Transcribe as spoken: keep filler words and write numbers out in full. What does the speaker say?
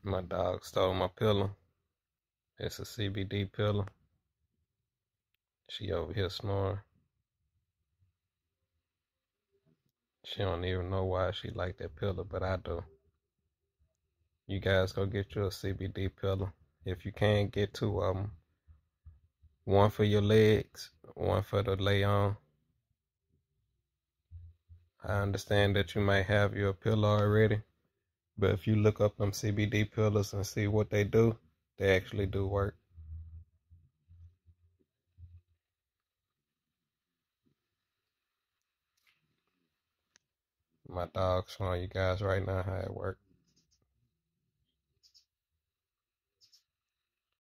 My dog stole my pillow. It's a C B D pillow. She over here snoring. She don't even know why she like that pillow, but I do. You guys go get you a C B D pillow. If you can't get two of them, one for your legs, one for the lay on. I understand that you might have your pillow already, but if you look up them C B D pillows and see what they do, they actually do work. My dog's showing you guys right now how it works.